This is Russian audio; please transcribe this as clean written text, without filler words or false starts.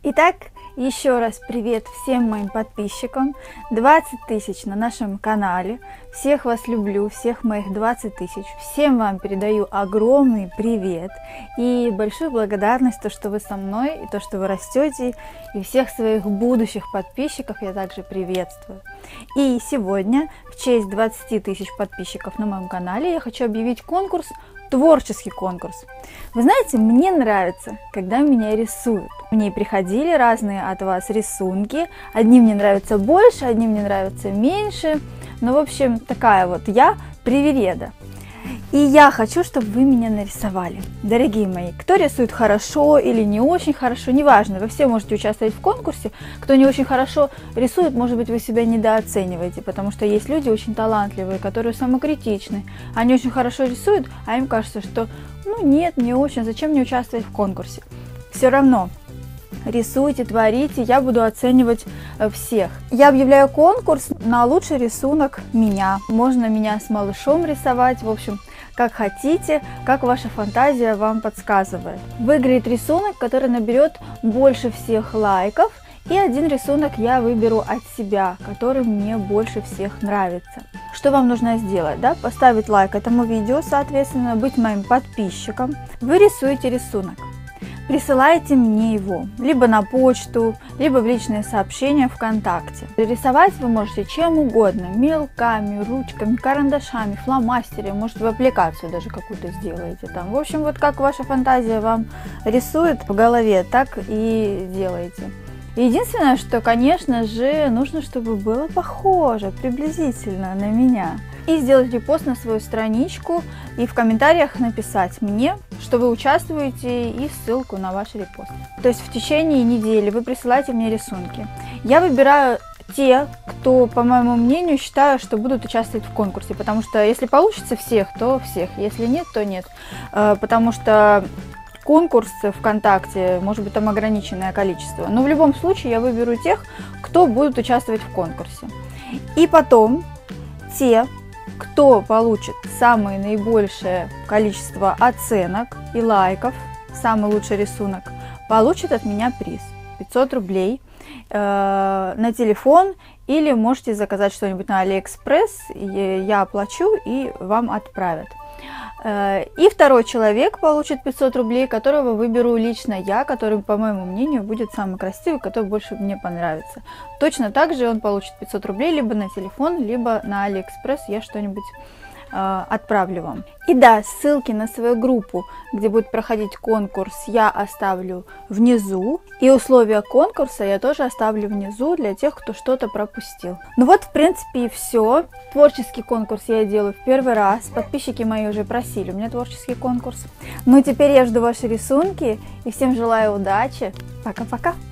Итак, еще раз привет всем моим подписчикам. 20 тысяч на нашем канале. Всех вас люблю, всех моих 20 тысяч. Всем вам передаю огромный привет и большую благодарность, то, что вы со мной, и то, что вы растете. И всех своих будущих подписчиков я также приветствую. И сегодня, в честь 20 тысяч подписчиков на моем канале, я хочу объявить конкурс, творческий конкурс. Вы знаете, мне нравится, когда меня рисуют. Мне приходили разные от вас рисунки. Одни мне нравятся больше, одни мне нравятся меньше. Ну, в общем, такая вот я привереда. И я хочу, чтобы вы меня нарисовали. Дорогие мои, кто рисует хорошо или не очень хорошо, неважно, вы все можете участвовать в конкурсе. Кто не очень хорошо рисует, может быть, вы себя недооцениваете, потому что есть люди очень талантливые, которые самокритичны. Они очень хорошо рисуют, а им кажется, что ну нет, не очень, зачем мне участвовать в конкурсе. Все равно рисуйте, творите, я буду оценивать всех. Я объявляю конкурс на лучший рисунок меня. Можно меня с малышом рисовать, в общем, как хотите, как ваша фантазия вам подсказывает. Выиграет рисунок, который наберет больше всех лайков, и один рисунок я выберу от себя, который мне больше всех нравится. Что вам нужно сделать? Да? Поставить лайк этому видео, соответственно, быть моим подписчиком. Вы рисуете рисунок. Присылайте мне его либо на почту, либо в личные сообщения ВКонтакте. Рисовать вы можете чем угодно, мелками, ручками, карандашами, фломастерами, может вы аппликацию даже какую-то сделаете там. В общем, вот как ваша фантазия вам рисует в голове, так и делайте. Единственное, что, конечно же, нужно, чтобы было похоже приблизительно на меня. И сделать репост на свою страничку и в комментариях написать мне, что вы участвуете, и ссылку на ваш репост. То есть в течение недели вы присылаете мне рисунки. Я выбираю те, кто, по моему мнению, считаю, что будут участвовать в конкурсе. Потому что если получится всех, то всех. Если нет, то нет. Потому что конкурс ВКонтакте, может быть, там ограниченное количество. Но в любом случае я выберу тех, кто будет участвовать в конкурсе. И потом те, кто получит самое наибольшее количество оценок и лайков, самый лучший рисунок, получит от меня приз 500 рублей на телефон, или можете заказать что-нибудь на Алиэкспресс, я оплачу и вам отправят. И второй человек получит 500 рублей, которого выберу лично я, который, по моему мнению, будет самый красивый, который больше мне понравится. Точно так же он получит 500 рублей либо на телефон, либо на Алиэкспресс, я что-нибудь отправлю вам. И да, ссылки на свою группу, где будет проходить конкурс, я оставлю внизу. И условия конкурса я тоже оставлю внизу для тех, кто что-то пропустил. Ну вот, в принципе, и все. Творческий конкурс я делаю в первый раз. Подписчики мои уже просили у меня творческий конкурс. Ну, теперь я жду ваши рисунки и всем желаю удачи. Пока-пока!